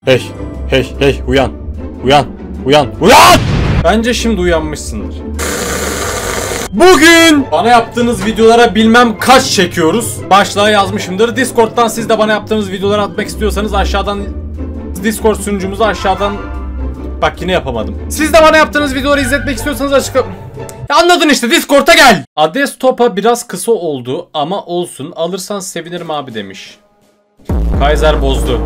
Hey, hey, hey, uyan. Uyan, uyan, uyan! Bence şimdi uyanmışsındır. Bugün bana yaptığınız videolara bilmem kaç çekiyoruz. Başlığa yazmışımdır. Discord'dan siz de bana yaptığınız videoları atmak istiyorsanız aşağıdan Discord sunucumuzu aşağıdan... Bak yine yapamadım. Siz de bana yaptığınız videoları izletmek istiyorsanız açıkla... Ya anladın işte, Discord'a gel. Ades Topa biraz kısa oldu ama olsun, alırsan sevinirim abi demiş. Kaiser bozdu.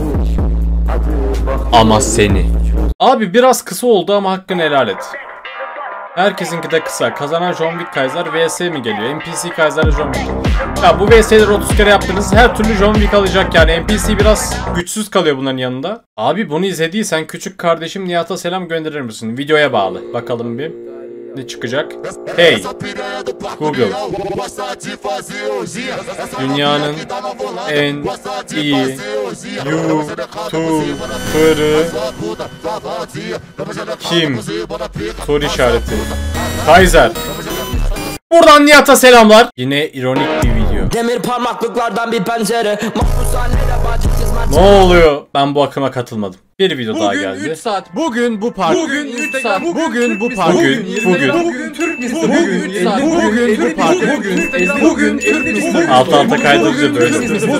Ama seni. Abi biraz kısa oldu ama hakkını helal et. Herkesinki de kısa. Kazanan John Wick Kaiser vs mi geliyor? NPC Kaiser John Wick. Ya bu vs'leri 30 kere yaptınız. Her türlü John Wick alacak yani. NPC biraz güçsüz kalıyor bunların yanında. Abi bunu izlediysen küçük kardeşim Nihat'a selam gönderir misin? Videoya bağlı. Bakalım bir. Ne çıkacak? Hey Google. Dünyanın en iyi YouTuber'ı kim? Soru işareti. Kaiser. Buradan Nihat'a selamlar. Yine ironik bir video. Demir parmaklıklardan bir pencere. Ne oluyor? Ben bu akıma katılmadım. Bir video daha geldi. Bugün 3 saat. Bugün bu park. Bugün 3 saat. Bugün bu park. Bugün Türk Mister. Bugün 3 saat. Bugün bu park. Bugün Türk Mister. Alta kaydırınca böyle.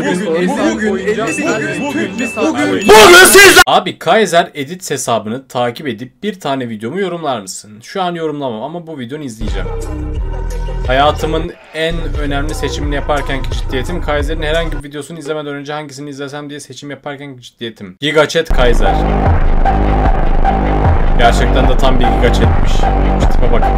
Bugün siz. Abi Kaiser Edit hesabını takip edip bir tane videomu yorumlar mısın? Şu an yorumlamam ama bu videonu izleyeceğim. Hayatımın en önemli seçimini yaparkenki ciddiyetim, Kaiser'in herhangi bir videosunu izlemeden önce hangisini izlesem diye seçim yaparkenki ciddiyetim. Gigachat Kaiser. Gerçekten de tam bir Gigachat'miş. Şu tipe bak.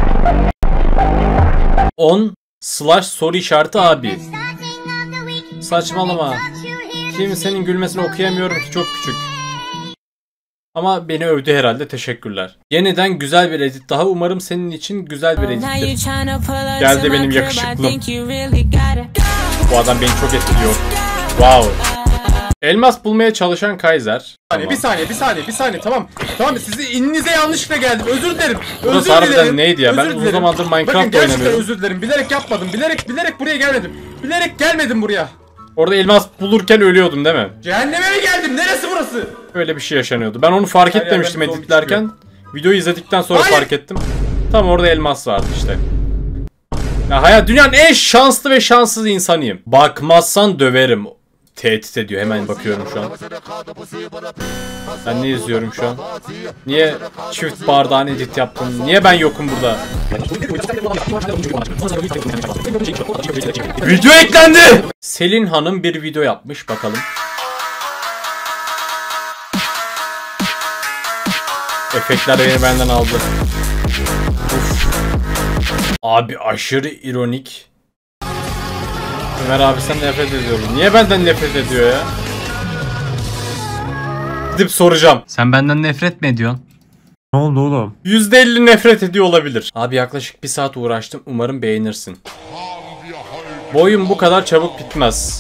10/ soru işareti abi. Saçmalama. Kimsenin gülmesini okuyamıyorum ki, çok küçük. Ama beni övdü herhalde, teşekkürler. Yeniden güzel bir edit daha, umarım senin için güzel bir edittir. Geldi benim yakışıklım. Bu adam beni çok etkiliyor. Wow. Elmas bulmaya çalışan Kaiser. Tamam. Bir saniye tamam. Tamam, sizi ininize yanlışlıkla geldim. Özür dilerim. Burası harbiden neydi ya? Ben uzun zamandır Minecraft oynamıyorum. Gerçekten özür dilerim. Bilerek yapmadım. Bilerek buraya gelmedim. Bilerek gelmedim buraya. Orada elmas bulurken ölüyordum değil mi? Cehenneme mi geldim? Neresi burası? Öyle bir şey yaşanıyordu. Ben onu fark etmemiştim editlerken. Videoyu izledikten sonra fark ettim. Tam orada elmas vardı işte. Ya dünyanın en şanslı ve şanssız insanıyım. Bakmazsan döverim. Tehdit ediyor. Hemen bakıyorum şu an. Ben ne izliyorum şu an? Niye çift bardağın edit yaptın? Niye ben yokum burada? Video eklendi! Selin Hanım bir video yapmış. Bakalım. Efektler beni benden aldı. Uf. Abi aşırı ironik. Ömer abi sen nefret ediyorum. Niye benden nefret ediyor ya? Gidip soracağım. Sen benden nefret mi ediyorsun? Ne oldu oğlum? %50 nefret ediyor olabilir. Abi yaklaşık 1 saat uğraştım. Umarım beğenirsin. Bu oyun bu kadar çabuk bitmez.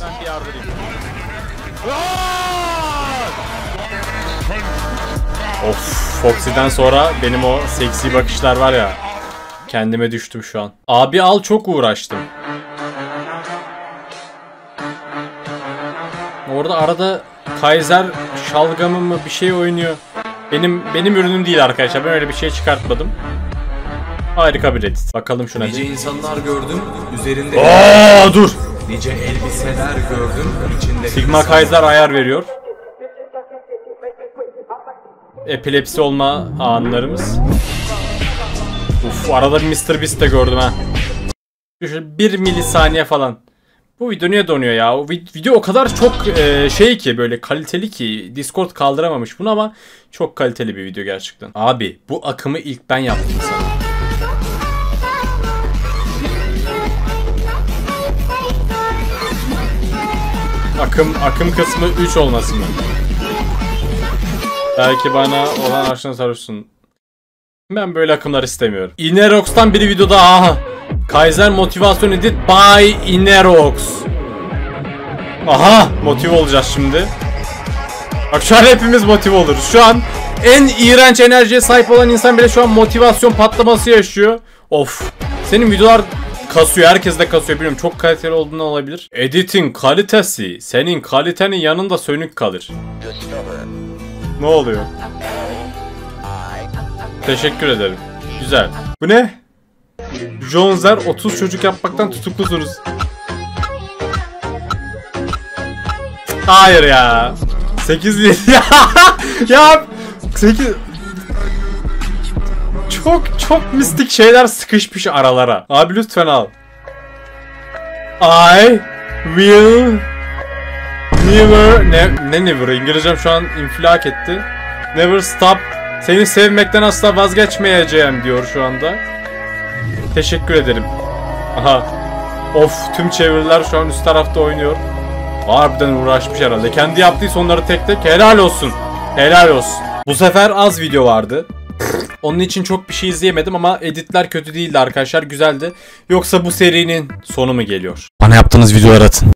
Of, Foxy'den sonra benim o seksi bakışlar var ya. Kendime düştüm şu an. Abi al, çok uğraştım. Orada arada Kaiser şalgamı mı bir şey oynuyor. Benim ürünüm değil arkadaşlar. Ben öyle bir şey çıkartmadım. Harika bir edit. Bakalım şuna. Nice insanlar gördüm. Üzerinde dur. nice elbiseler gördüm. İçinde Sigma Kaiser ayar veriyor. Epilepsi olma anlarımız. Uf, arada bir Mr. Beast de gördüm ha. 1 milisaniye falan. Bu video niye donuyor ya? O video o kadar çok şey ki, böyle kaliteli ki Discord kaldıramamış bunu, ama çok kaliteli bir video gerçekten. Abi bu akımı ilk ben yaptım sana. Akım kısmı 3 olmasın mı? Belki bana olan aşkına sarılsın. Ben böyle akımlar istemiyorum. Inerox'tan bir video daha. Kaiser motivasyon edit by Inerox. Aha, motive olacağız şimdi. Bak şu an hepimiz motive oluruz. Şu an en iğrenç enerjiye sahip olan insan bile şu an motivasyon patlaması yaşıyor. Of. Senin videolar kasıyor. Herkes de kasıyor. Bilmiyorum, çok kaliteli olduğundan olabilir. Edit'in kalitesi senin kalitenin yanında sönük kalır. Ne oluyor? Teşekkür ederim. Güzel. Bu ne? Jonzer 30 çocuk yapmaktan tutuklusunuz. Hayır ya. 8 ya 8 çok mistik şeyler sıkışmış aralara. Abi lütfen al. I will never ne never İngilizcem şu an infilak etti. Never stop. Seni sevmekten asla vazgeçmeyeceğim diyor şu anda. Teşekkür ederim. Aha. Of, tüm çeviriler şu an üst tarafta oynuyor. Harbiden uğraşmış herhalde. Kendi yaptıysa onları tek tek helal olsun. Helal olsun. Bu sefer az video vardı. Onun için çok bir şey izleyemedim ama editler kötü değildi arkadaşlar. Güzeldi. Yoksa bu serinin sonu mu geliyor? Bana yaptığınız videoları atın.